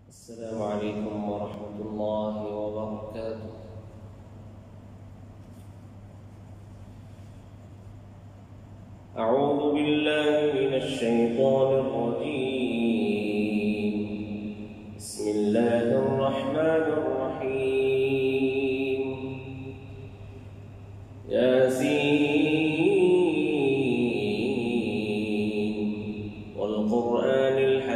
السلام عليكم ورحمة الله وبركاته. أعوذ بالله من الشيطان الرجيم. بسم الله الرحمن الرحيم. ياسين والقرآن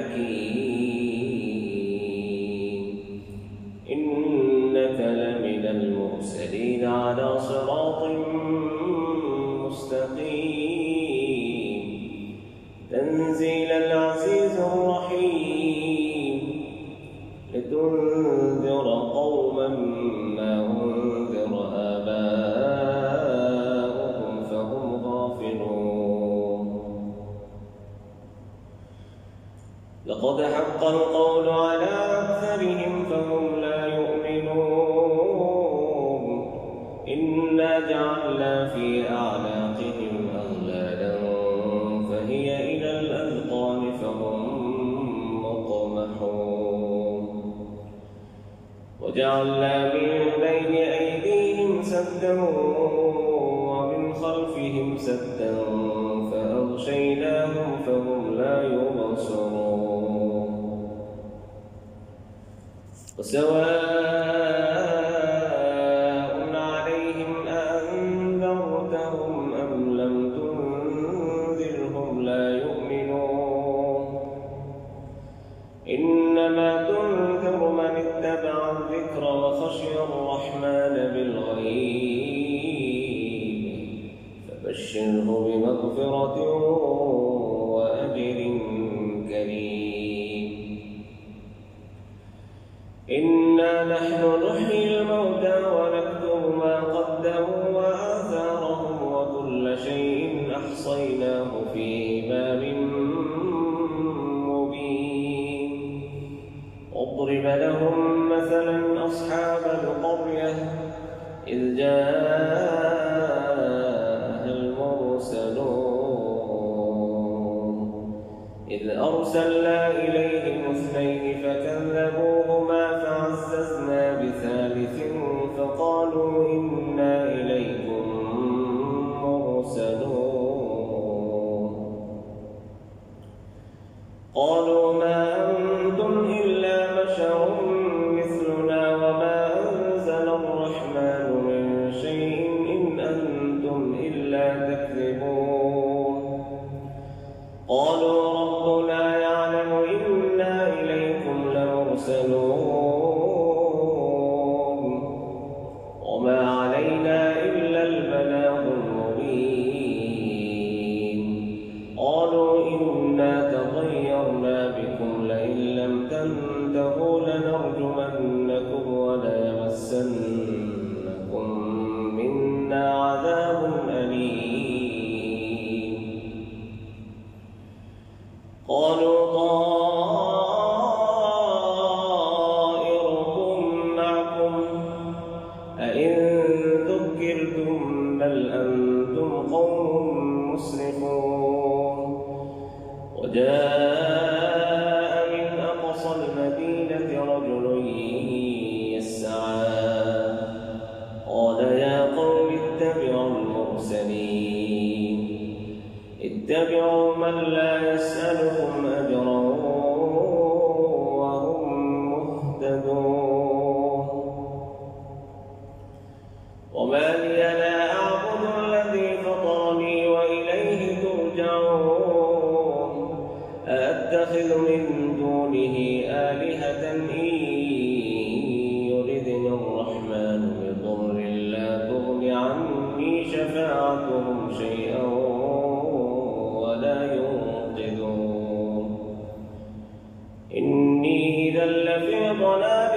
الحكيم إنك لمن المرسلين على صراط مستقيم تنزيل العزيز الرحيم لتنذر قوما ما أنذر آباؤهم فهم غافلون. لقد حق القول على أكثرهم فهم لا يؤمنون. إنا جعلنا في أعناقهم أغلالا فهي إلى الأذقان فهم مقمحون. وجعلنا من بين أيديهم سدا ومن خلفهم سدا فأغشيناهم فهم لا يبصرون. وسواء عليهم أأنذرتهم أم لم تنذرهم لا يؤمنون. إنما تنذر من اتبع الذكر وخشي الرحمن بالغيب فبشره بمغفرة وأجر كريم. إنا نحن نحيي الموتى ونكتب ما قدموا وآثارهم وكل شيء أحصيناه في إمام مبين. واضرب لهم مثلا أصحاب القرية إذ جاءها المرسلون إذ أرسلنا إليهم اثنين فكذبوهما فعززنا بثالث فقالوا إنا إليكم مرسلون. قالوا ما أنتم إلا بشر مثلنا وما أنزل الرحمن من شيء إن أنتم إلا تكذبون. قالوا ربنا يعلم إنا إليكم لمرسلون وما علينا إلا البلاغ المبين. قالوا إنا تطيرنا بكم لئن لم تنتهوا لنرجمنكم وليمسنكم منا عذاب أليم. قالوا طائركم معكم أئن ذكرتم بل أنتم قوم مسرفون. وجاء من أقصى المدينة رجل يسعى قال يا قوم اتبعوا المرسلين اتبعوا من لا يسألكم أجرا وهم مهتدون. وما لي لا أعبد الذي فطرني وإليه ترجعون. أأتخذ من دونه آلهة إن يردني الرحمن بضر لا تغن عني شفاعتهم شيئا ولا ينقذون. إني إذا لفي ضلال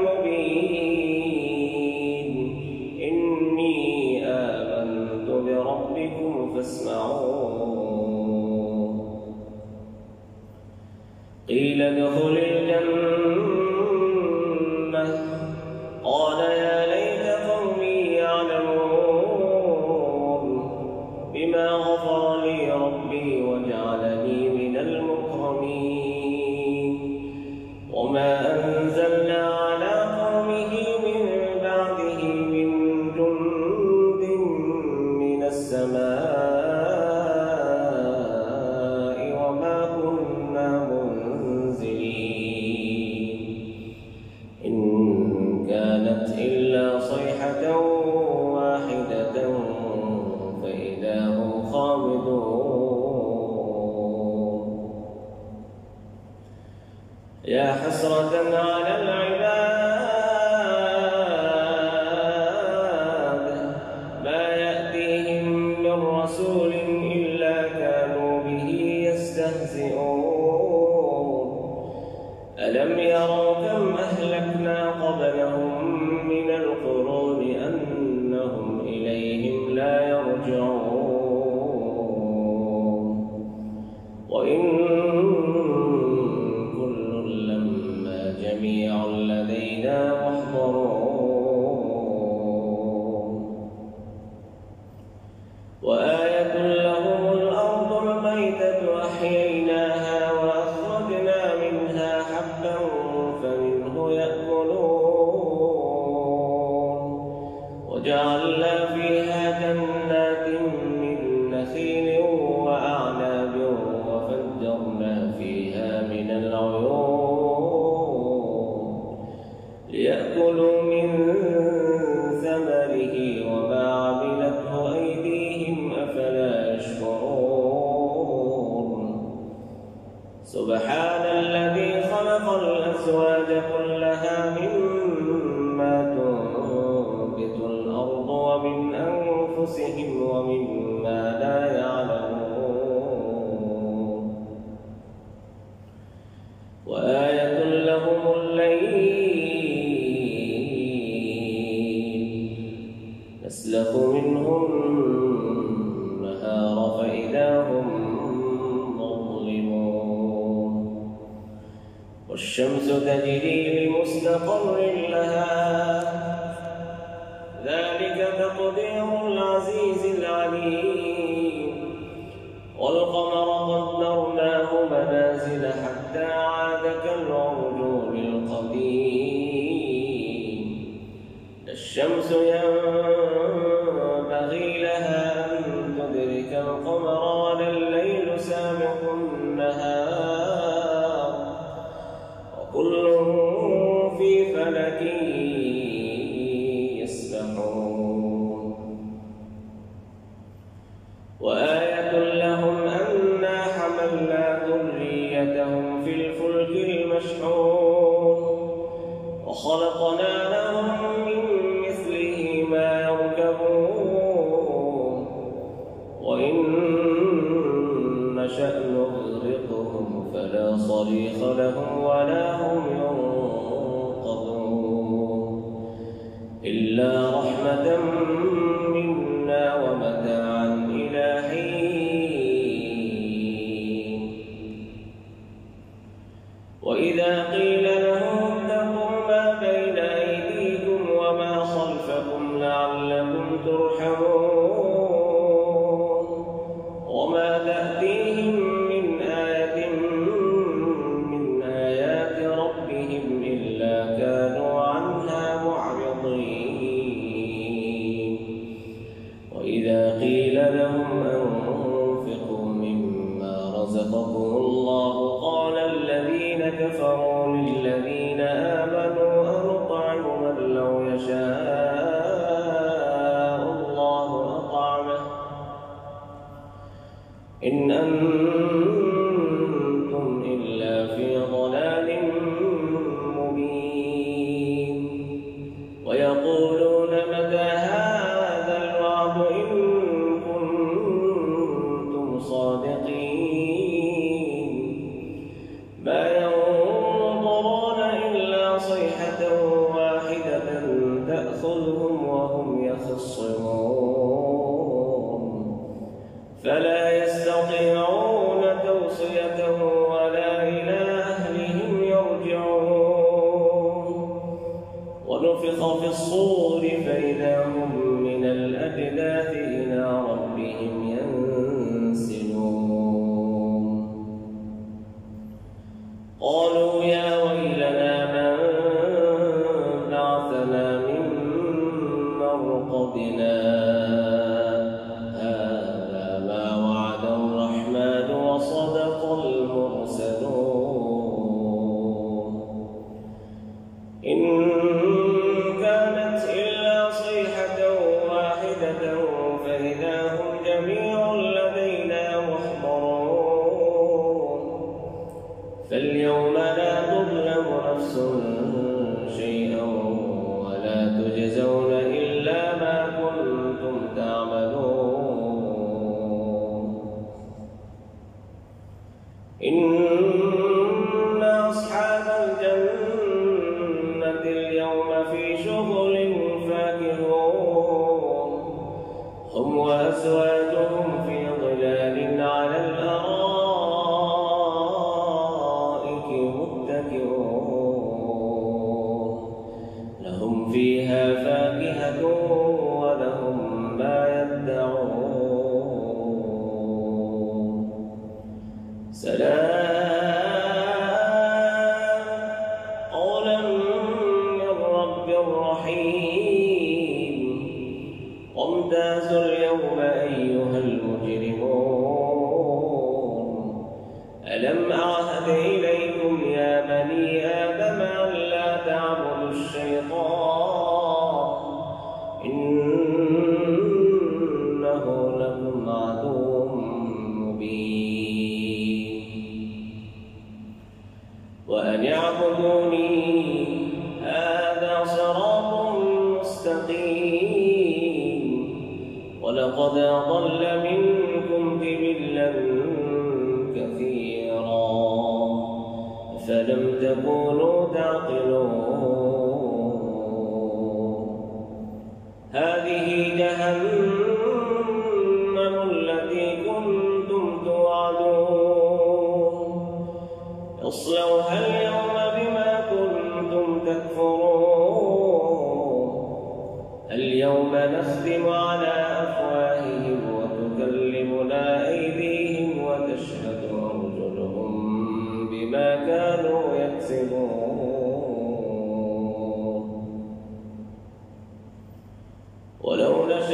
مبين. إني آمنت بربكم فاسمعون. قيل ادخل الجنة قال يا ليت قومي يعلمون بما غفر لي ربي وجعلني من المكرمين. وما يا حسرة على العباد ما يأتيهم من رسول إلا كانوا به يستهزئون ألم يروا كم أهلكنا قبلهم من القرون أنهم إليهم لا يرجعون وإن جميع لدينا محضرون وآية لهم الأرض الميتة أحييناها وأخرجنا منها حبا فمنه يأكلون وجعلنا فيها جنات من نخيل وأعناب وفجرنا فيها من العيون ليأكلوا من ثمره وما عملته أيديهم أفلا يشكرون سبحان الذي خلق الأزواج كلها مما تنبت الأرض ومن أنفسهم ومما لا يعلمون وآية لهم الليل نسلخ منه النهار فإذا هم مظلمون والشمس تجري لمستقر لها ذلك تقدير العزيز العليم والقمر قدرناه منازل حتى عاد كالعرجون القديم الشمس ينبغي لها أن تدرك القمر ولا الليل سابق النهار وكل في فلك يسبحون وآية لهم أنا حملنا ذريتهم في الفلك المشحون وخلقنا لهم من مثله ما يركبون وإن نشأ نغرقهم فلا صريخ لهم ولا هم ينقذون إلا رحمة منا ومتاعا إلى حين وإذا قيل لهم اتقوا ما بين أيديكم وما خلفكم لعلكم ترحمون وما تأتيهم من آية من آيات ربهم إلا كانوا عنها معرضين وإذا قيل لهم أنفقوا مما رزقكم الله قال الذين كفروا للذين آمنوا أنطعم من لو يشاء الله أطعمه إن أنتم إلا في ضلال مبين ويقولون متى هذا الوعد إن كنتم صادقين ما ينظرون إلا صيحة واحدة تأخذهم وهم يخصمون فلا يستطيعون توصية ولا إلى أهلهم يرجعون ونفخ في الصور فإذا هم من الأجداث إلى ربهم ينسلون قالوا يا ويلنا من بعثنا من مرقدنا هذا ما وعد الرحمن وصدق المرسلون إن كانت إلا صيحة واحدة فإذا هم جميع لدينا محضرون فاليوم لا تظلم إن أصحاب الجنة اليوم في شغل فاكهون هم وأزواجهم في ظلال على الأرائك متكئون لهم فيها فاكهة ولهم ما يدعون سلام قولا من رب رحيم وامتازوا اليوم أيها المجرمون ألم أعهد إليكم يا بني آدم ألا تعبدوا الشيطان إنه لكم عدو وأن اعبدوني هذا صراط مستقيم ولقد أضل منكم جبلا كثيرا أفلم تكونوا تعقلون هذه جهنم التي كنتم توعدون اصلوها اليوم بما كنتم تكفرون اليوم نختم على أفواههم وتكلمنا أيديهم وتشهد أرجلهم بما كانوا يكسبون ولو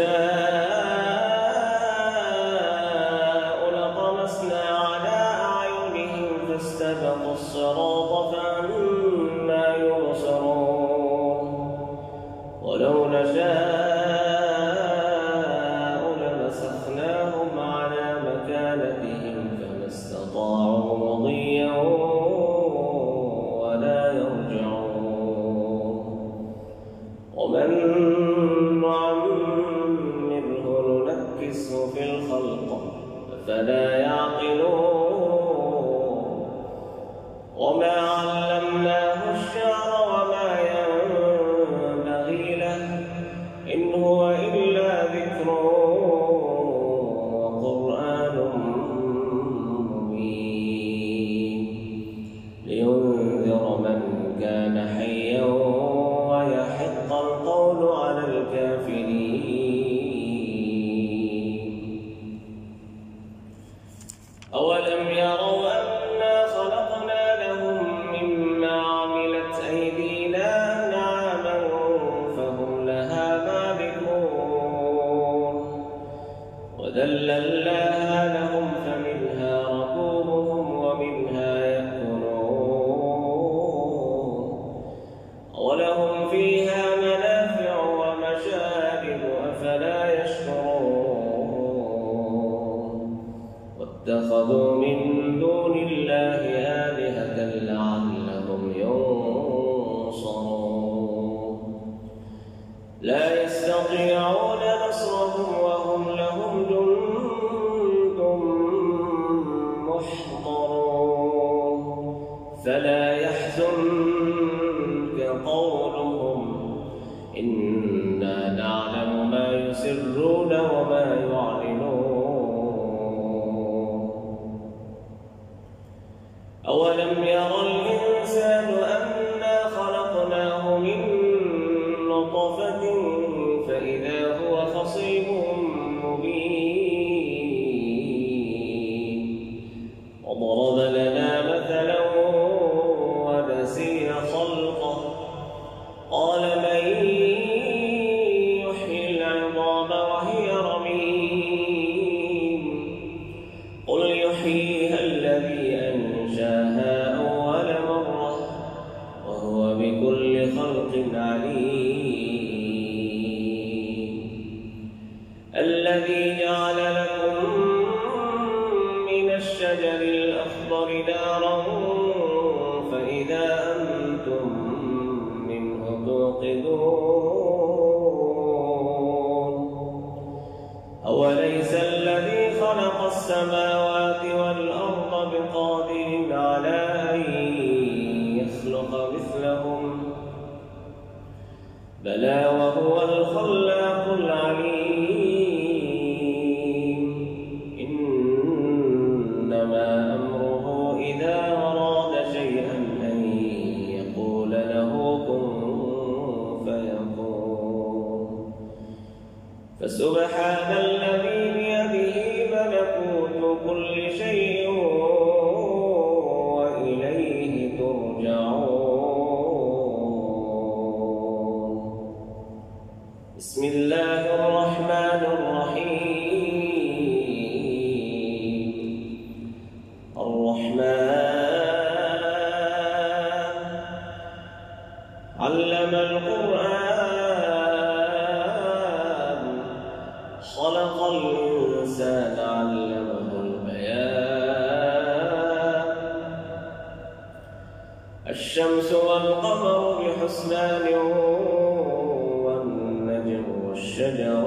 نشاء لطمسنا على أعينهم فاستبقوا الصراط فأنى يبصرون ولو نشاء لمسخناهم على مكانتهم فما استطاعوا مضيا ولا يرجعون ومن نعمره ننكسه في الخلق أفلا يعقلون وما علمناه الشعر وما ينبغي له إن هو إلا ذكر وقرآن مبين لينذر من كان حيا ويحق القول على الكافرين أولم يروا أنا خلقنا لهم مما عملت أيدينا أنعاما فهم لها مالكون وذللناها لهم فمنها ركوبهم ومنها يأكلون ولهم فيها منافع ومشارب أفلا يشكرون واتخذوا من دون الله آلهة لعلهم ينصرون لا يستطيعون نصرهم وهم لهم جند محضرون فلا يحزنك قولهم إنا نعلم ما يسرون وما يعلنون أولم يرى الإنسان أنا خلقناه من نطفة فإذا هو خصيم مبين وضرب لنا مثلا ونسي خلقه قال من يحيي العظام وهي رميم قل يحييها الذي أنشاها أول مرة وهو بكل خلق عليم الذي جعل لكم من الشجر الأخضر نارا فإذا أنتم منه توقدون أوليس الذي خلق السماوات والأرض بقادر بلى وهو الخلاق العليم إنما أمره إذا أراد شيئا أن يقول له كن فيكون فسبحان الذي بيده ملكوت كل شيء وإليه ترجعون. بسم الله الرحمن الرحيم. الرحمن علم القرآن خلق الإنسان علمه البيان الشمس والقمر بحسبان والشجر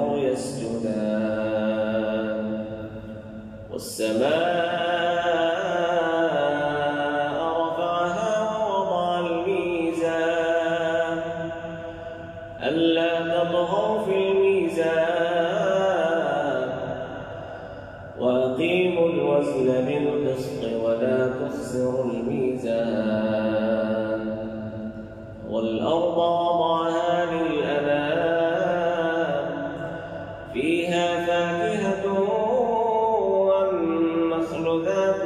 يسجدان والسماء رفعها ووضع الميزان ألا تطغوا في الميزان وأقيموا الوزن بالقسط ولا تخسروا الميزان والأرض وضعها للأنام فيها فاكهة والنخل ذات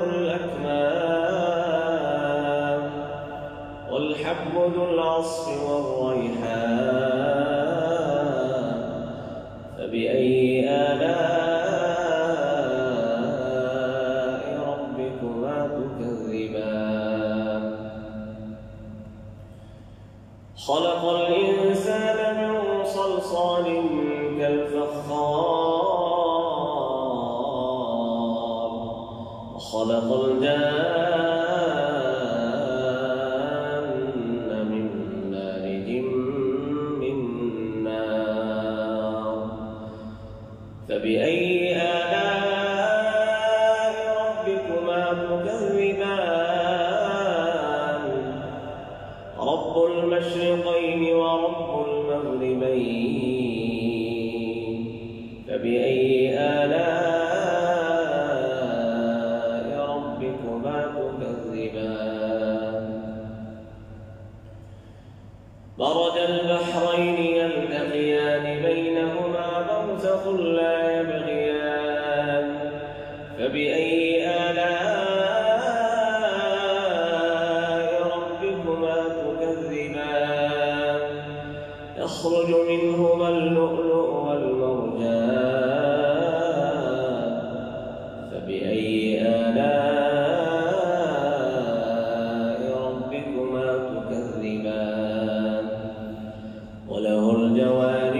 الأكمام والحب ذو العصف والريحان فبأي آلاء ربكما تكذبان خلق الإنسان من صلصال كالفخار وخلق الجان من مارج من نار فبأي آلاء ربكما تكذبان رب المشرقين ورب المغربين فبأي آلاء ربكما تكذبان مرج البحرين يلتقيان بينهما برزخ لا يبغيان فبأي آلاء ربكما تكذبان يخرج منهما اللؤلؤ والمرجان فبأي آلاء ربكما تكذبان وله الجوار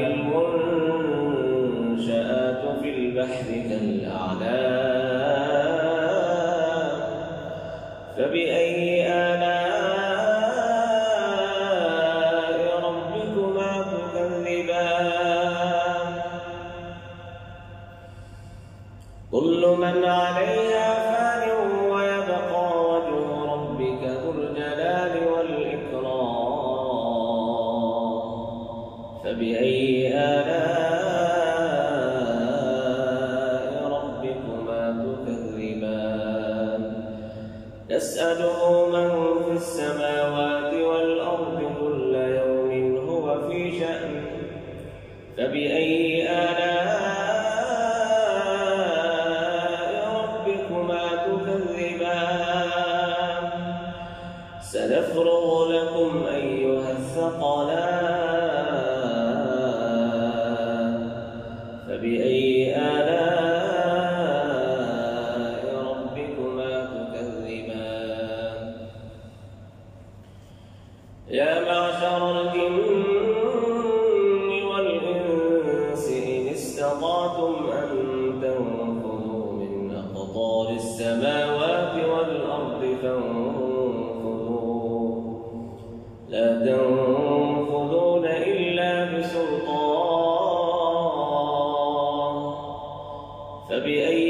المنشآت في البحر كالأعلام فبأي آلاء ربكما تكذبان كل من عليها فان ويبقى وجه ربك ذو الجلال والإكرام فبأي آلاء ربكما تكذبان يسأله من في السماوات والأرض كل يوم هو في شأن فبأي آلاء ربكما تكذبان سنفرغ لكم أيها الثقلان فبأي آلاء ربكما تكذبان يا معشر الجن والإنس إن استطعتم أن تنفذوا من أقطار السماوات والأرض فانفذوا لا تنفذون إلا بسلطان فبأي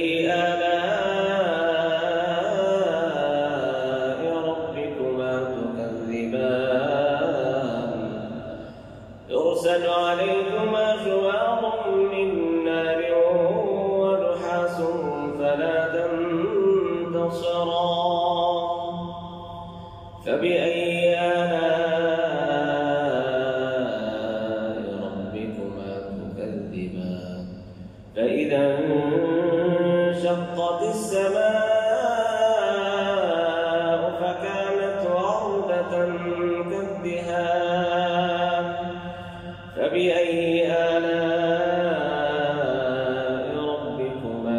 آلاء ربكما تكذبان يرسل يسرا فبأي آلاء ربكما تكذبان فإذا انشقت السماء فكانت وردة كالدهان فبأي آلاء ربكما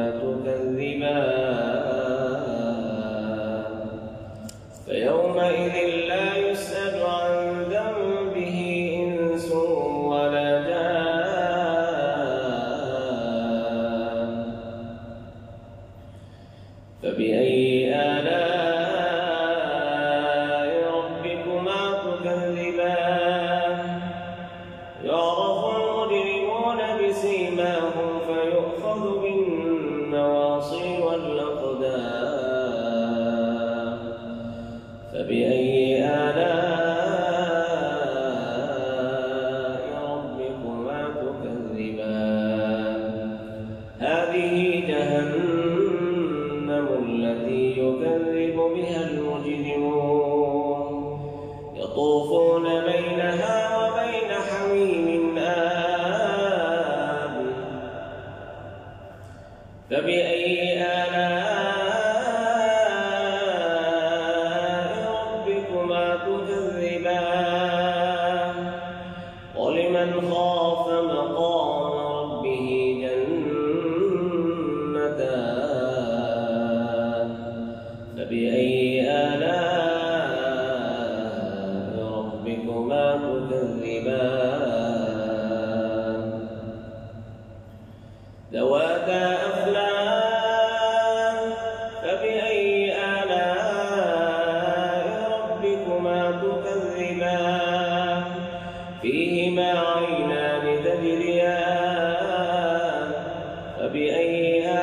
تكذبان فيومئذ لا يسأل عن ذنبه إنس ولا جان فبأي آلاء ربكما تكذبان يعرف المجرمون بسيماهم فيؤخذ بالنواصي والأقدام فبأي آلاء ربكما تكذبان هذه جهنم التي يكذب بها المجرمون يطوفون بينها وبين حميم آن فبأي آلاء ربكما تكذبان ولمن خاف مقام ربه جنتان فبأي آلاء ربكما تكذبان ذواتا أفنان فبأي آلاء ربكما تكذبان فيهما عينان تجريان فبأي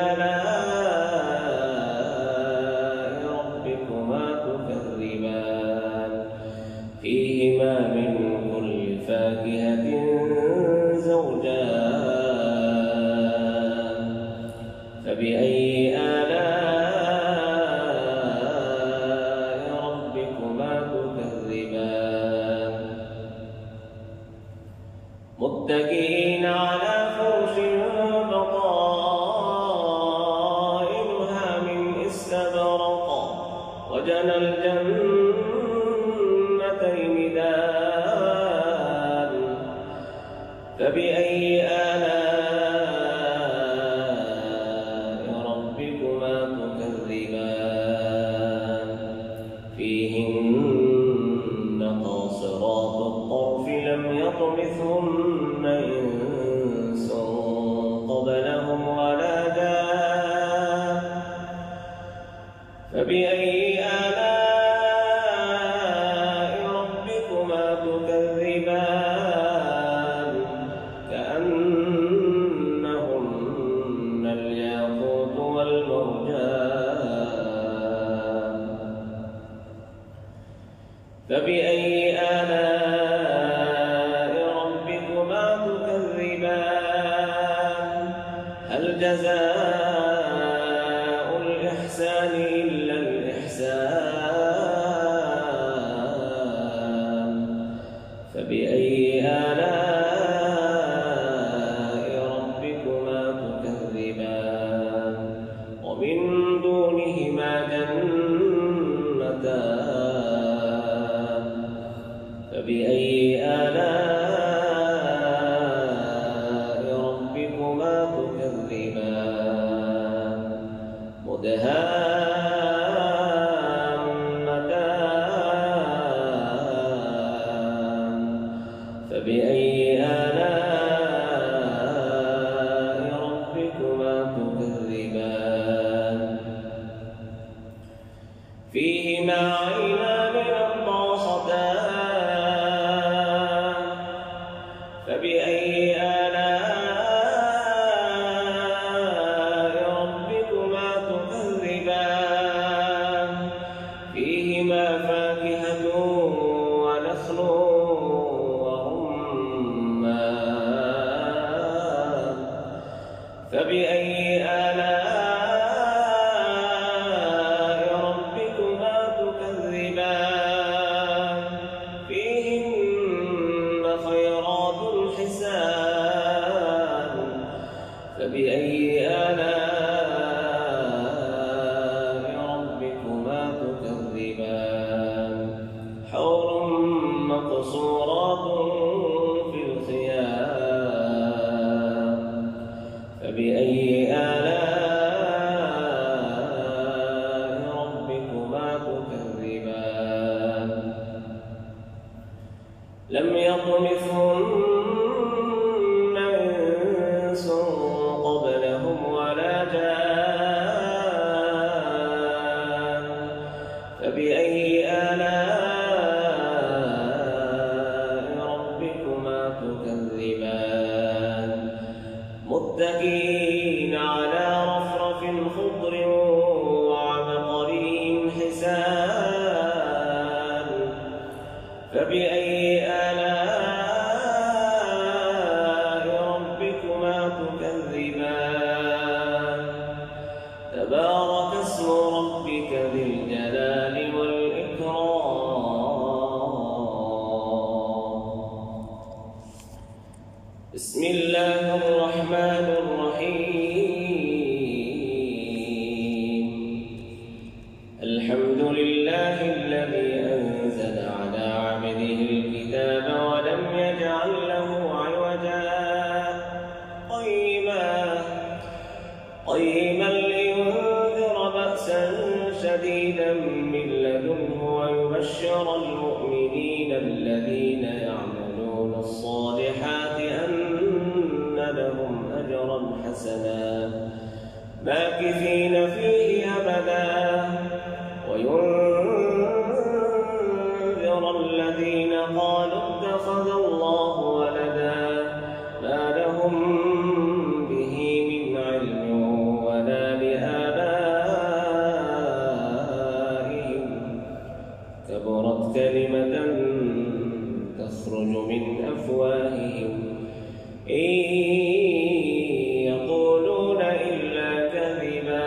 آلاء ربكما تكذبان فيهما من كل فاكهة زوجان فبأي آلاء ربكما تكذبان متكئين على فرش بطائنها من استبرق وجنى الجنتين دان فبأي آلاء ربكما تكذبان فيهن قاصرات الطرف لم يطمثهن إنس قبلهم ولا جان فبأي آلاء ربكما تكذبان كأنهن الياقوت والمرجان فبأي آلاء ربكما تكذبان هل جزاء الإحسان إلا الإحسان فبأي آلاء ربكما تكذبان ومن دونهما جنتان فبأي آلاء ربكما تكذبان مدهامتان فبأي آلاء ربكما تكذبان فيهما عينان نضاختان فبأي آلاء ربكما تكذبان فيهما فاكهة ونخل ورمان فبأي آلاء يطمثهن إنس قبلهم ولا جان فبأي آلاء ربكما تكذبان متكئين على رفرف خضر وعبقري حسان فبأي آلاء ربكما تكذبان تبارك اسم ربك ذي الجلال والإكرام بسم الله الرحمن الرحيم الحمد لله الذي أنزل على عبده الكتاب ولم يجعل له عوجا قيما لينذر بأسا شديدا من لدنه ويبشر المؤمنين الذين يعملون الصالحات أن لهم أجرا حسنا ماكثين فيه أبدا وينذر الذين قالوا اتخذ الله ولدا ما لهم به من علم ولا لآبائهم كبرت كلمة تخرج من أفواههم إن يقولون إلا كذبا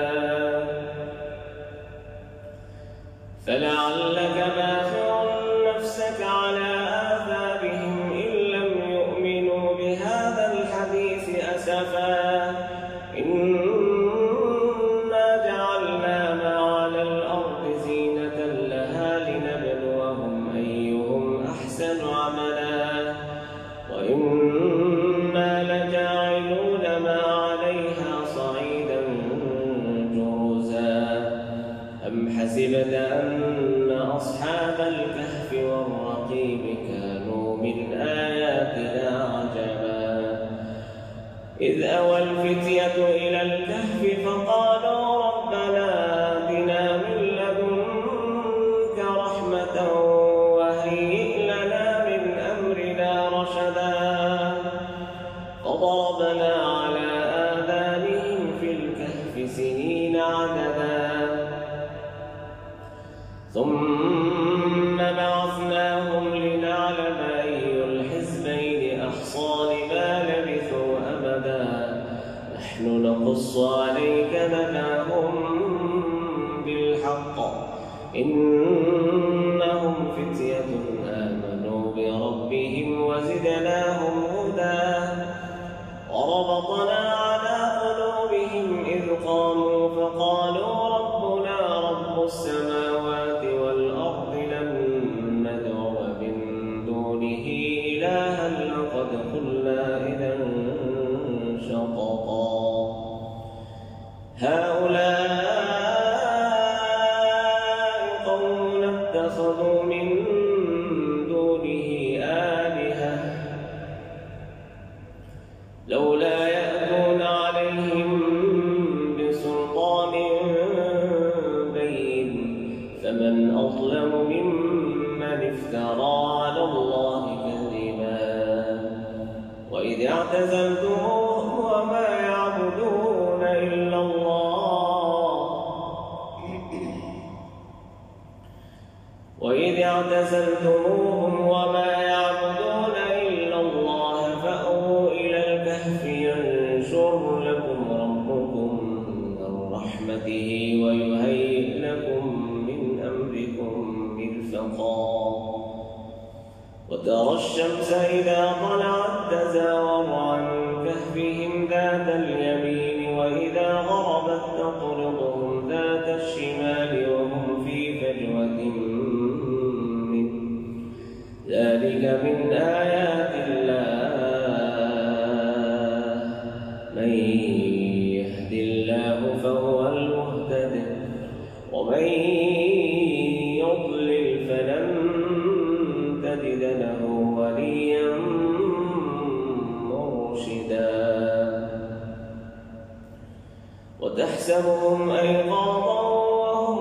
فلعلك باخع نفسك على آثارهم إن لم يؤمنوا بهذا الحديث أسفا إنا جعلنا ما على الأرض زينة لها لنبلوهم أيهم أحسن عملا وإنا لجاعلون ما عليها صعيدا جرزا أم حسبت أن أصحاب الكهف والرقيم كانوا من آياتنا عجبا إذ أوى الفتية إلى الكهف فقالوا ربنا آتنا من لدنك رحمة وهيئ لنا من أمرنا رشدا فضربنا على آذانهم في الكهف سنين عددا ثم بعثناهم لنعلم أي الحزبين أحصى لما لبثوا أبدا نحن نقص عليك نبأهم بالحق إنهم فتية آمنوا بربهم وزدناهم هدى وربطنا على قلوبهم إذ قاموا فقالوا ربنا رب السماوات والأرض لن ندعو من دونه إلها لقد قلنا إذا شططا هؤلاء قوم اتخذوا من دونه آلهة لولا يأتون عليهم بسلطان بين فمن أظلم ممن افترى على الله كذبا وإذ اعتزلتموهم وما يعبدون إلا الله فأووا إلى الكهف ينشر لكم ربكم من رحمته ويهيئ لكم من أمركم مرفقا وترى الشمس إذا طلعت تزاور عن كهفهم ذات اليمين وإذا غربت تقرضهم ذات الشمال وهم في فجوة منه ذلك من آيات الله من يهد الله فهو المهتد ومن يضلل فلن تجد له وليا وتحسبهم أيقاظا وهم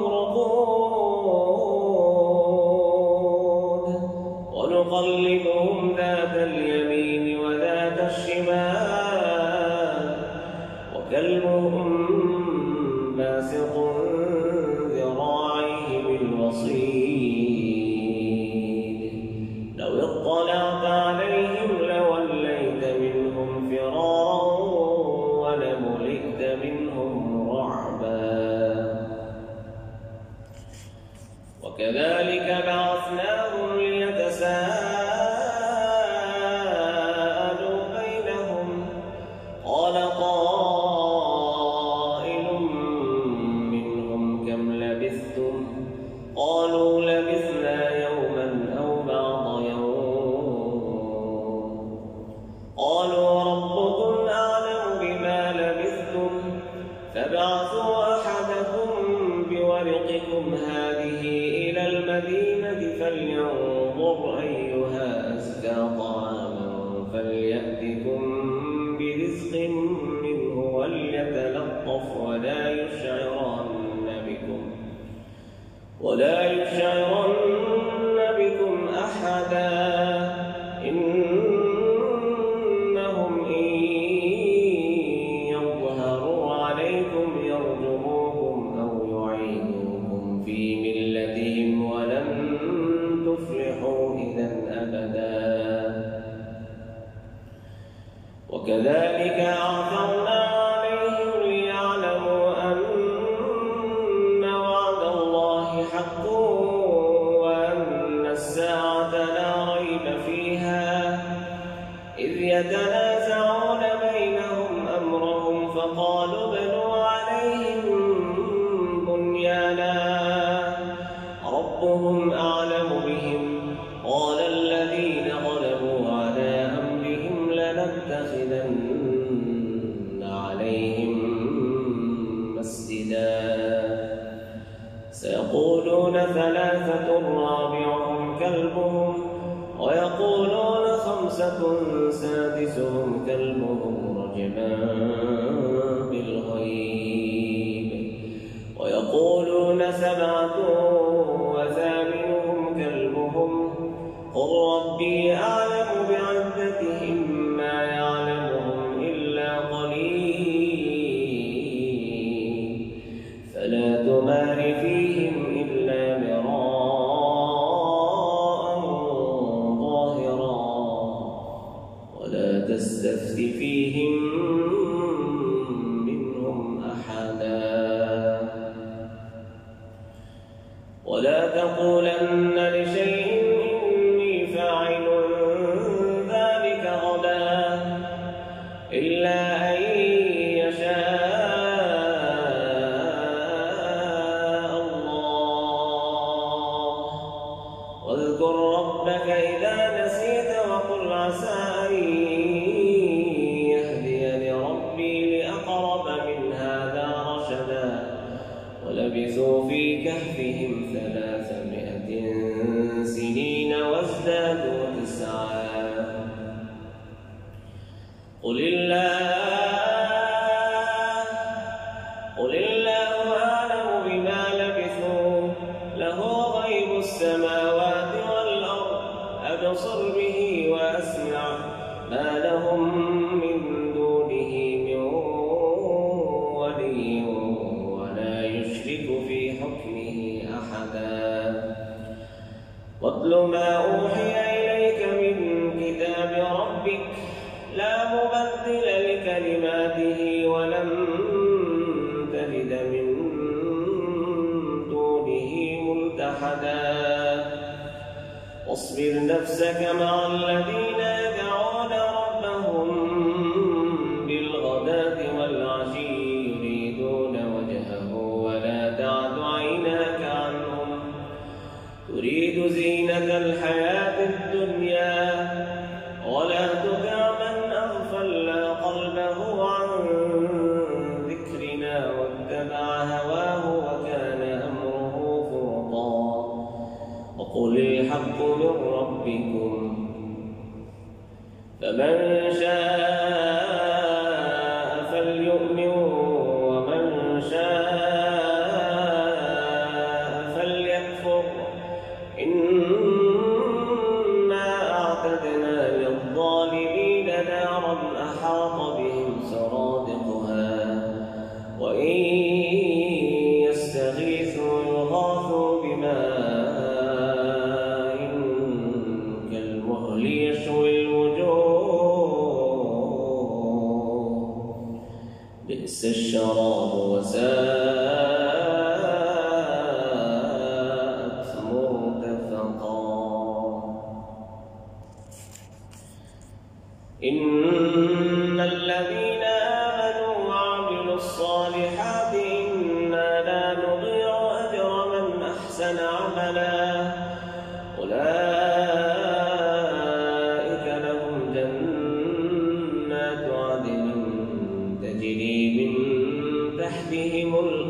رقود ونقلبهم ذات اليمين وذات الشمال وكلبهم باسط ذراعيه بالوصيد لو اطلعت عليهم لوليت منهم فرارا ولملئت منهم رعبا وكذلك بعثناهم ليتساءلوا بينهم قال قائل منهم كم لبثتم قالوا لبثنا يوما أو بعض يوم قالوا ربكم أعلم بما لبثتم فابعثوا أحدكم بورقكم هذه إلى المدينة فلينظر أيها أزكى طعاما فليأتكم برزق منه وليتلطف ولا يشعرن بكم أحدا إنهم إن يظهروا عليكم يرجموكم أو يعيدوكم في ملتهم ولن تفلحوا إذا أبدا وكذلك أعثرنا عليهم ليعلموا أن وعد الله حق وأن الساعة لا ريب فيها إذ يتنازعون بينهم أمرهم فقالوا ابنوا عليهم بنيانا ربهم أعلم بهم قال الذين غلبوا على أمرهم لنتخذن عليهم مسجدا سيقولون ثلاثة رابعهم كلبهم ويقولون خمسة سادسهم كلبهم رجما بالغيب ويقولون سبعة وثامنهم كلبهم قل ربي أعلم بعدتهم ما يعلمهم إلا قليل فلا تمار فيهم إلا مراء ظاهرا ولا تستفت فيهم منهم أحدا ولا تقولن لشيء إني فاعل ذلك غدا إلا أن يشاء الله واذكر ربك إذا نسيت وقل عسى أن يهديني ربي لأقرب من هذا رشدا ولبثوا في كهفهم 300 سنين وازدادوا 9 قل الله أعلم بما لبثوا له غيب السماوات والأرض أبصر به وأسمع ما لهم من دونه من ولي ولا يشرك في حكمه أحدا واتل ما أوحي إليك من كتاب ربك لا مبدل لكلماته ولن تجد من دونه ملتحدا واصبر نفسك مع الذين يدعون ربهم بالغداة والعشي يريدون وجهه ولا تعد عيناك عنهم تريد زينة الحياة الدنيا ولا تطع من أغفلنا قلبه عن ذكرنا واتبع هواه وكان أمره فرطا وقل الحق من ربكم فمن شاء فليؤمن ومن يكفر إنا أعتدنا للظالمين نارا أحاط بهم سرادقها وإن يستغيثوا يغاثوا بماء كالمهل يشوي الوجوه بئس الشراب وساءت مرتفقا إن الذين آمنوا وعملوا الصالحات إنا لا نضيع أجر من أحسن عملا أولئك لهم جنات عدن تجري من تحتهم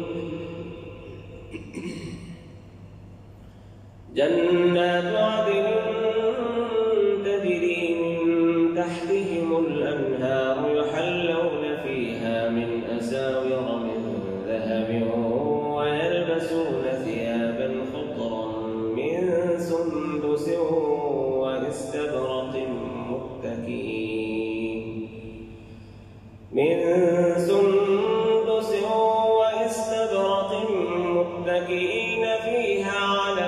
الأنهار يحلون فيها من أساور من ذهب ويلبسون ثيابا خضرا من سندس واستبرق متكئين فيها على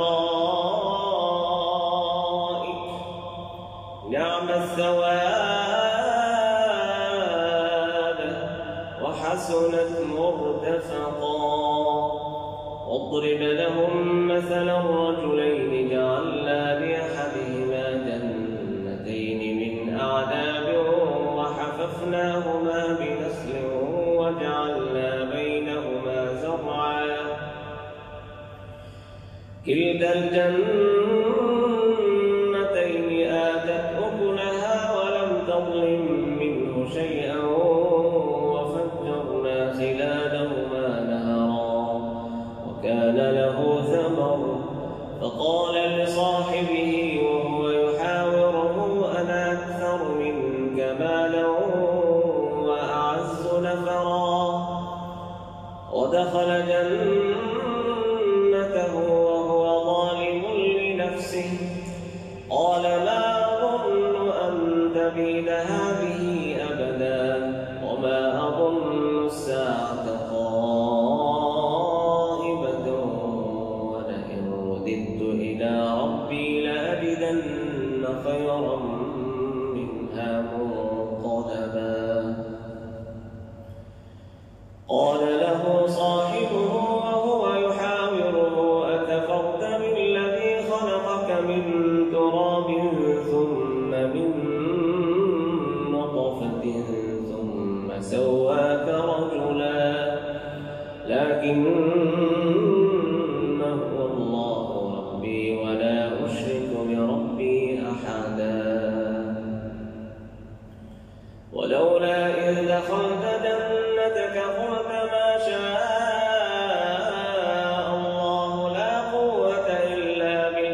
الأرائك نعم الثواب وحسنت مرتفقا واضرب لهم مثلا الرجلين جعلنا لأحدهما جنتين من أعناب وحففناهما بنخل وجعلنا بينهما زرعا كلتا الجنتين آتت أكلها ولم تظلم منه شيئا وفجرنا خلالهما نهرا وكان له ثمر فقال لصاحبه وهو يحاوره أنا أكثر منك مالا وأعز نفرا ودخل جنته وهو ظالم لنفسه قال ما أظن أن تبيد هذه أبدا وما أظن الساعة قائمة ولئن رددت إلى ربي لأجدن خيرا منها منقلبا قال له صاحبه وهو يحاوره أكفرت بالذي خلقك من تراب ثم من نطفة ثم سواك رجلا لكن هو الله ربي ولا أشرك بربي أحدا ولولا إذ دخلت جنتك قلت ما شاء الله لا قوة إلا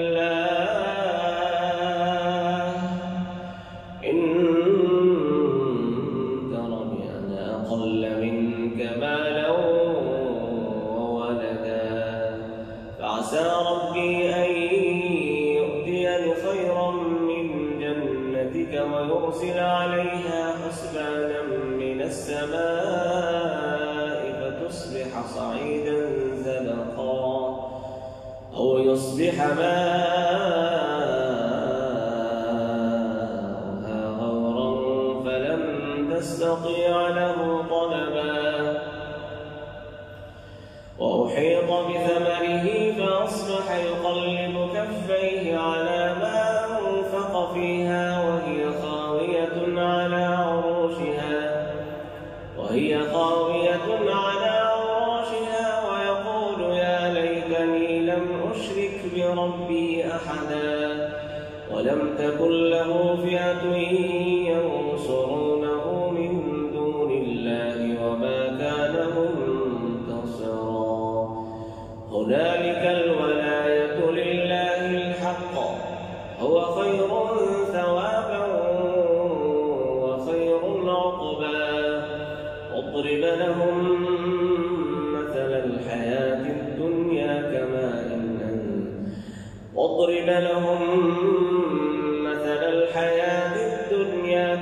بالله إن ترني أنا أقل منك مالا وولدا فعسى ربي أن يؤتيني خيرا من جنتك ويرسل عليها حسبانا من السماء فتصبح صعيدا زلقا أو يصبح ماؤها غورا فلن تستطيع له طلبا وأحيط بثمره فأصبح يقلب كفيه على ما أنفق فيها وهي خاوية على عروشها ويقول يا ليتني لم أشرك بربي أحدا ولم تكن له فئة ينصرونه من دون الله وما كان منتصرا هنالك الولاية لله الحق هو خير ثوابا وخير عقبا واضرب لهم مثل الحياة الدنيا كماء وزين لهم مثل الحياة الدنيا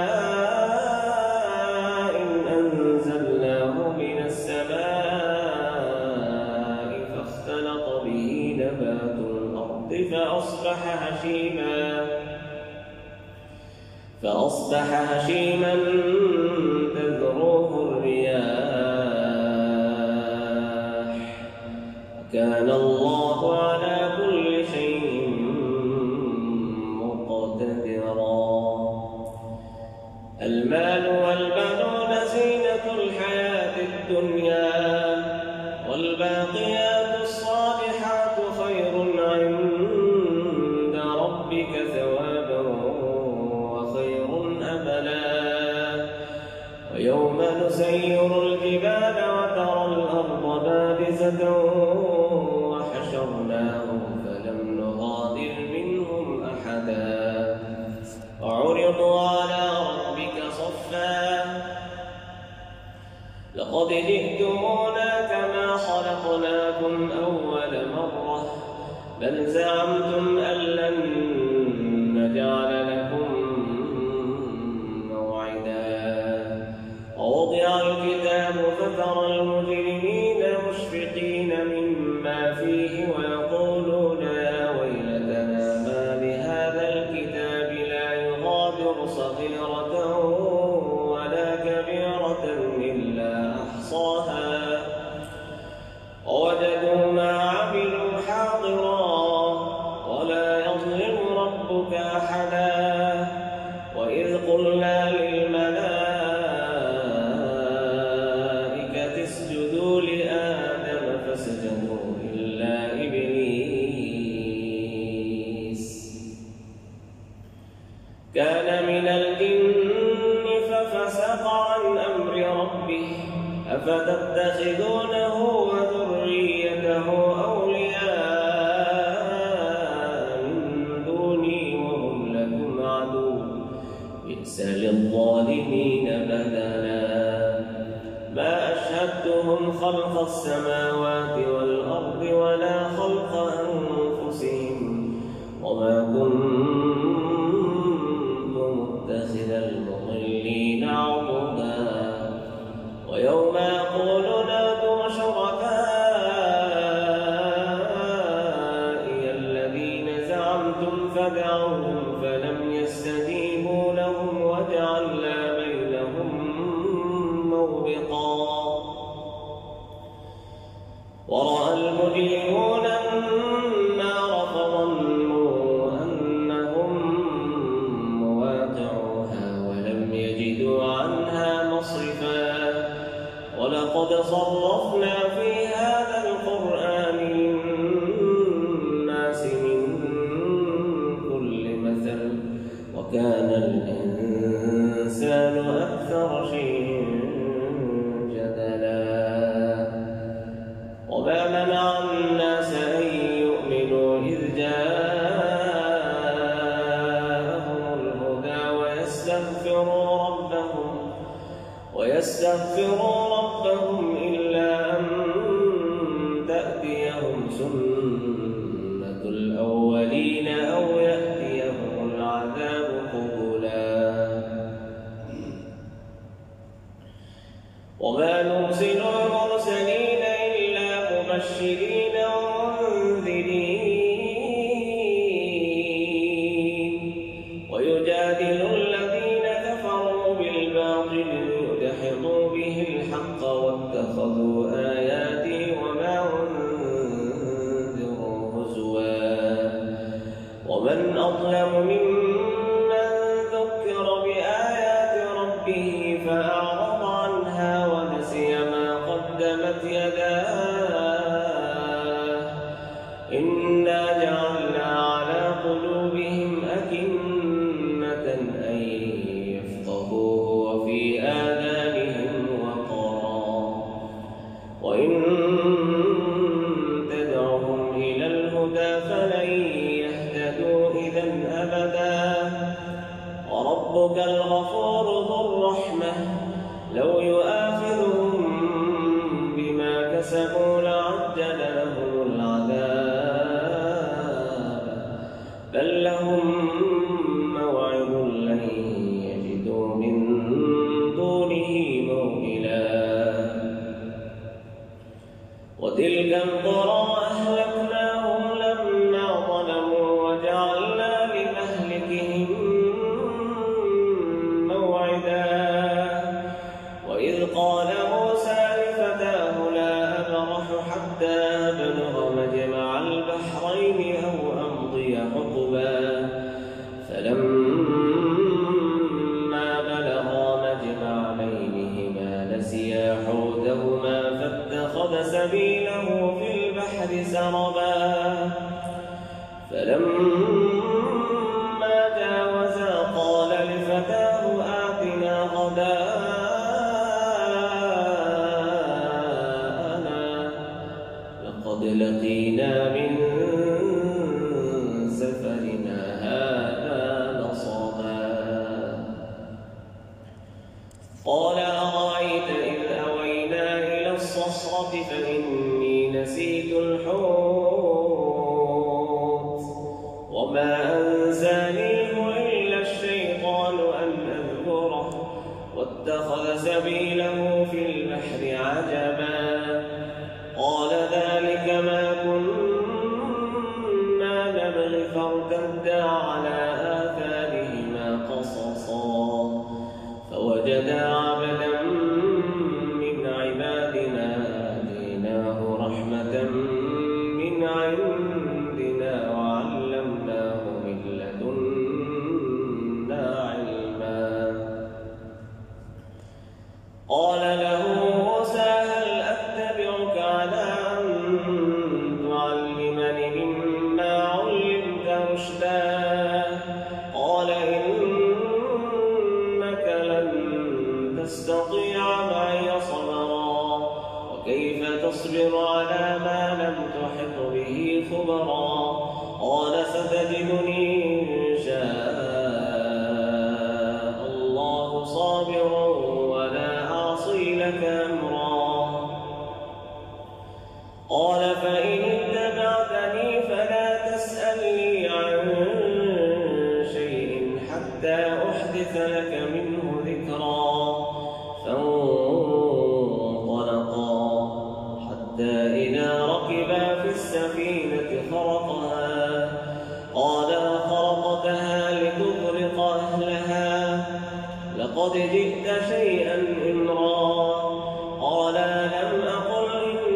كماء أنزلناه من السماء فاختلط به نبات الأرض فأصبح هشيما تذروه الرياح وكان الله على كل شيء مقتدرا. المال والبنون زينة الحياة الدنيا والباقيات الصالحات خير عند ربك ثوابا وخير أملا. ويوم نسير الجبال وترى الأرض بارزة وحشرناهم فلم نغادر منهم أحدا وعرضوا على ربك صفا لقد جئتمونا كما خلقناكم أول مرة بل زعمتم أن لن نجعل لكم موعدا. ووضع الكتاب فترى المجرمين مشفقين مما فيه ويقولون يا ويلتنا ما لهذا الكتاب لا يغادر صغيرة ولا كبيرة إلا أحصاها ووجدوا ما عملوا حاضرا ولا يظلم ربك أحدا. وإذ قلنا للملائكة اسجدوا لآدم فسجدوا إلا إبليس كان من الجن ففسق عن أمر ربه أفتتخذونه وذريته أولياء من دوني وهم لكم عدو بئس للظالمين بدلا. ما أشهدتهم خلق السماوات والأرض ولا خلق أنفسهم وما كنت متخذ المضلين عضدا. ويوم يقول نادوا شركائي الذين زعمتم فدعوهم فلم يستجيبوا لهم وجعلنا بينهم موبقا. ورأى المجرمون النار فظنوا أنهم مواقعوها ولم يجدوا عنها مصرفا. ولقد صرفنا في هذا القرآن للناس من كل مثل وكان الإنسان أكثر شيء جدلا. وما منع الناس أن يؤمنوا إذ جاءهم الهدى ويستغفروا ربهم إلا أن تأتيهم سنة الأولين أو يأتيهم العذاب قبلا. وما نرسل المرسلين إلا مبشرين ومنذرين ويجادل الذين كفروا بالباطل ليدحضوا به الحق واتخذوا آياتي وما أنذروا هزوا. ومن أظلم ممن ذكر بآيات ربه فأعرض عنها ونسي ما قدمت يداه إنا جعلنا على قلوبهم أكنة أن يفقهوه وفي آذانهم وقرا وإن تدعهم إلى الهدى فلن يهتدوا إذا أبدا. وربك الغفور ذو الرحمة لو يؤاخذهم بما كسبوا لعجل لهم العذاب نصبا فلما جاوزا قال لفتاه آتنا غداءنا لقد لقينا من سفرنا هذا نصبا قال أرأيت إذ أوينا إلى الصخرة فإني نسيت الحوت وما أنسانيه إلا الشيطان أن أذكره واتخذ سبيله في البحر عجبا قال ذلك ما كنا نبغي فارتدا على آثارهما قصصا فوجدا عبدا من عبادنا آتيناه رحمة من عندنا وعلمناه من لدنا علما قال له موسى هل أتبعك على أن تعلمني مما علمت رشدا قال إنك لن تستطيع معي صبرا وكيف تصبر على ما لم تحط به خبرا قال ستجدني إن شاء الله صابرا ولا أعصي لك أمرا قال فإن اتبعتني فلا تسألني عن شيء حتى أحدث لك منه ذكرا فانطلقا حتى إذا ركبا في السفينة خرقها قال أخرقتها لتغرق أهلها لقد جئت شيئا إمرا قال ألم أقل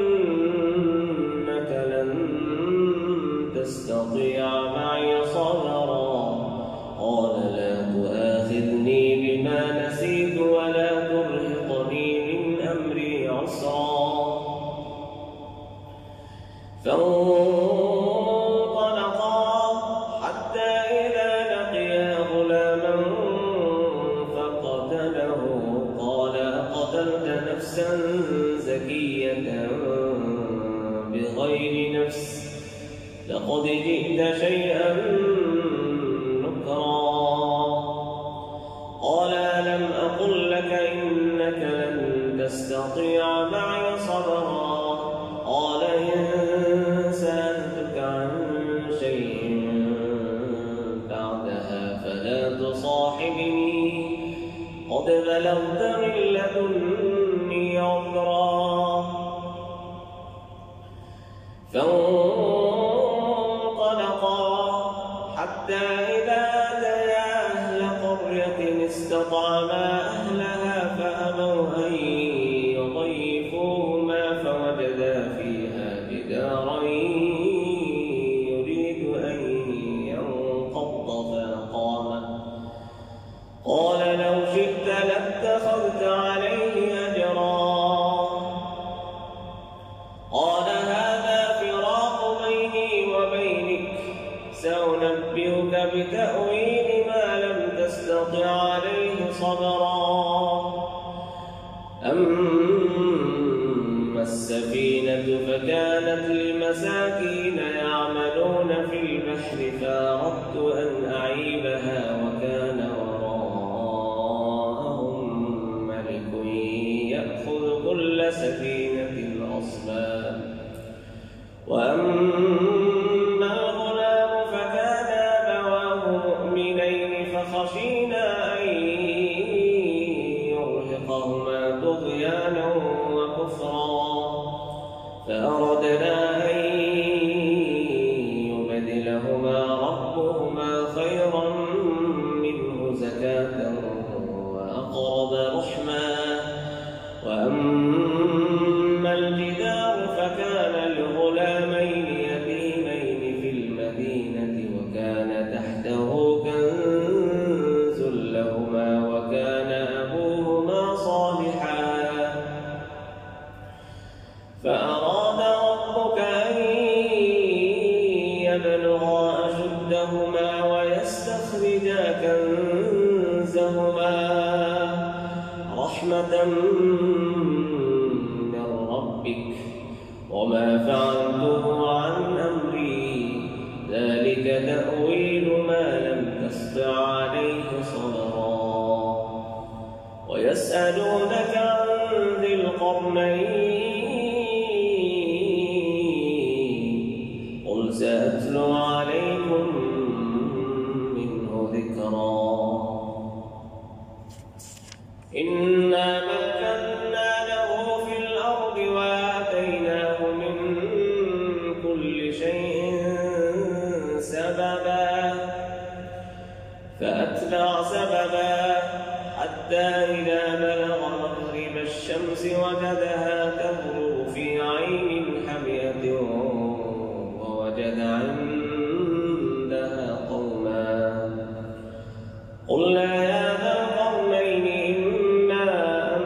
إنك لن تستطيع معي صبرا قال لا تؤاخذني بما نسيت ولا ترهقني من أمري عسرا فانطلقا حتى إذا لقيا غلاما فقتله قال أقتلت نفسا زكية بغير نفس لقد جئت شيئا نكرا قال ألم أقل لك إنك لن تستطيع معي صبرا قال إن سألتك عن شيء بعدها فلا تصاحبني قد بلغت من لدني عذرا فانطلقا حتى إذا أتيا أهل قرية استطعما أهلها فأبوا أن يضيفوهما فوجدا فيها جدارا يريد أن ينقض فأقامه قال لو شئت لاتخذت عليه أجرا قال هذا فراق بيني وبينك سأنبئك بتأويل ما لم تستطع عليه صبرا أما السفينة فكانت لمساكين يعملون في البحر فأردت أن أعيبها وكان وراءهم ملك يأخذ كل سفينة غصبا وأما الغلام فكان أبواه مؤمنين فخشينا أن يرهقهما طغيانا وكفرا فأردنا أن يبدلهما ربهما خيرا رحمة من ربك وما فعلته عن أمري ذلك تأويل ما لم تسطع عليه صبرا ويسألونك عن ذي القرنين قل سأتلو عليكم منه ذكرا إنا مكنا له في الأرض وآتيناه من كل شيء سببا فأتبع سببا حتى إذا بلغ مغرب الشمس وجدها تغرب في عين حمية ووجد عندها قوما قلنا يا ذا القرنين إما أن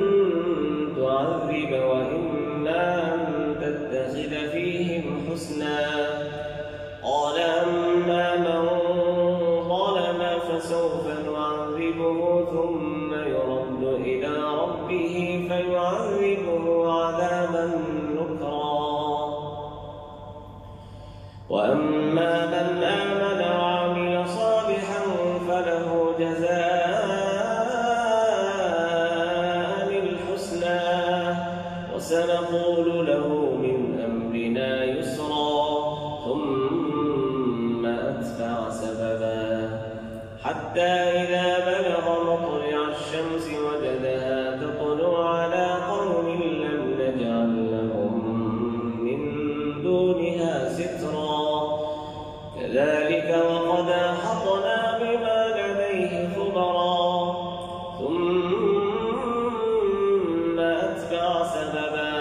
تعذب وإما أن تتخذ فيهم حسنا قال أما من ظلم فسوف نعذبه ثم يرد إلى ربه فيعذبه عذابا نكرا وأما من آمن وعمل صالحا فله جزاء الحسنى وسنقول له من أمرنا يسرا ثم أتبع سببا حتى إذا بلغ مطلع الشمس وجدها تطلع على قوم لم نجعل لهم من دونها سترا كذلك وقد أحطنا بما لديه خبرا ثم أتبع سببا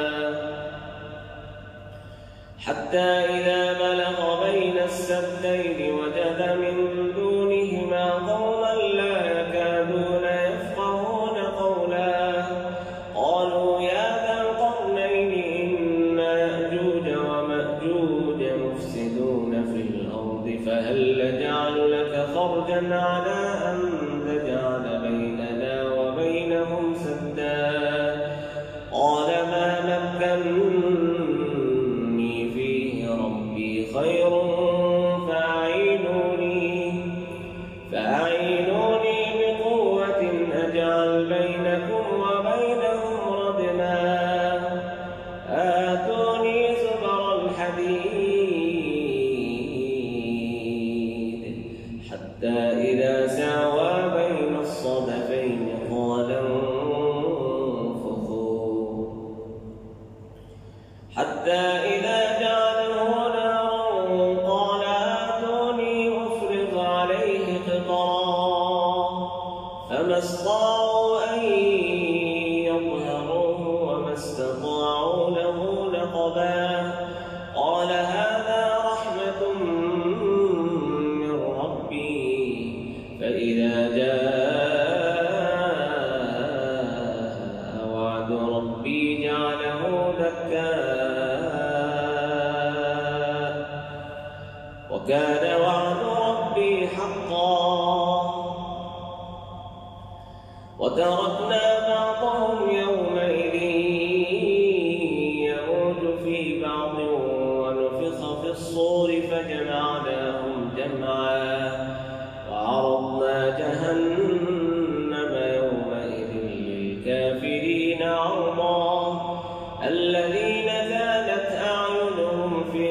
حتى إذا بلغ بين السدين وجد من دونهما قوما لا يكادون يفقهون قولا قالوا يا ذا القرنين إن يأجوج ومأجوج مفسدون في الأرض فهل نجعل لك خرجا على أن تجعل بيننا وبينهم سدا قال ما مكني فيه ربي خير فأعينوني بقوة أجعل بينكم وبينهم ردما آتوني زبر الحديد حتى إذا ساوى بين الصدفين قال انفخوا حتى إذا جعله نارا قال آتوني أفرغ عليه قطرا فما استطاعوا أن يظهروه وما استطاعوا له نقبا قال هذا رحمة من ربي فإذا جاء وعد ربي جعله دكا وكان وعد ربي حقا وتركنا بعضهم يومئذ يموج في بعض ونفخ في الصور فجمعناهم جمعا وعرضنا جهنم يومئذ للكافرين عرضا الذين كانت أعينهم في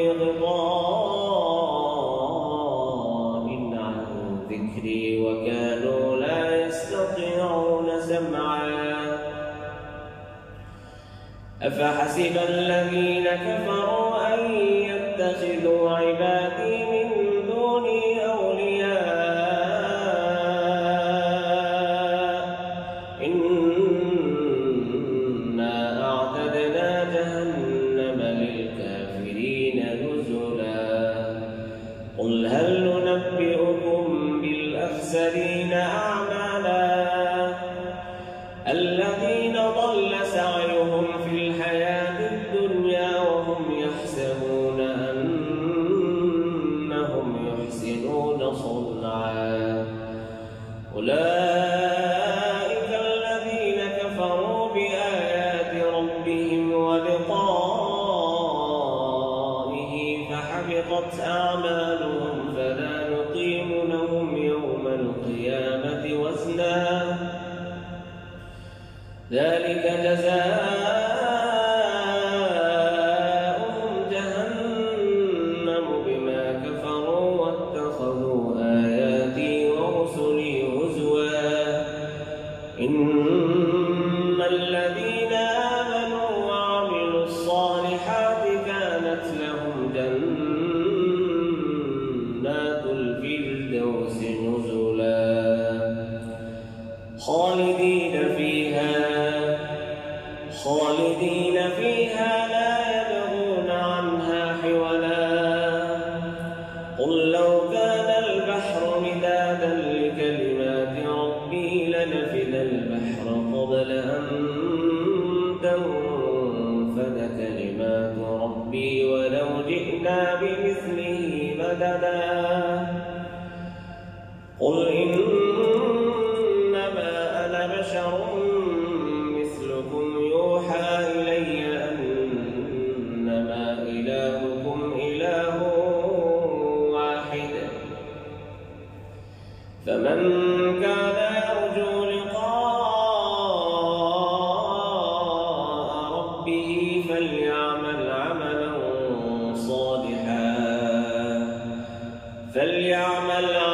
غطاء عن ذكري وكانوا لا يستطيعون سمعا أفحسب الذين كفروا أن يتخذوا عبادي من دوني أولياء إنا أعتدنا جهنم للكافرين نزلا قل هل ننبئكم بالأخسرين أعمالا الذين ضل سعيهم في الحياة الدنيا وهم يحسبون أنهم يحسنون صنعا أولئك الذين كفروا حبطت أعمالهم فلا نقيم لهم يوم القيامة وزنا ذلك جزاؤهم جهنم بما كفروا واتخذوا آياتي ورسلي هزوا إن الذين آمنوا وعملوا الصالحات كانت لهم جنات الفردوس نزلا خالدين فيها لا يبغون عنها حولا قل لو كان البحر مدادا لكلمات ربي لنفد البحر قبل أن تنفد كلمات ربي ولو جئنا بمثله مددا قل إنما أنا بشر مثلكم يوحى إلي أنما إلهكم إله واحد فمن كان يرجو لقاء ربه فليعمل عملا صالحا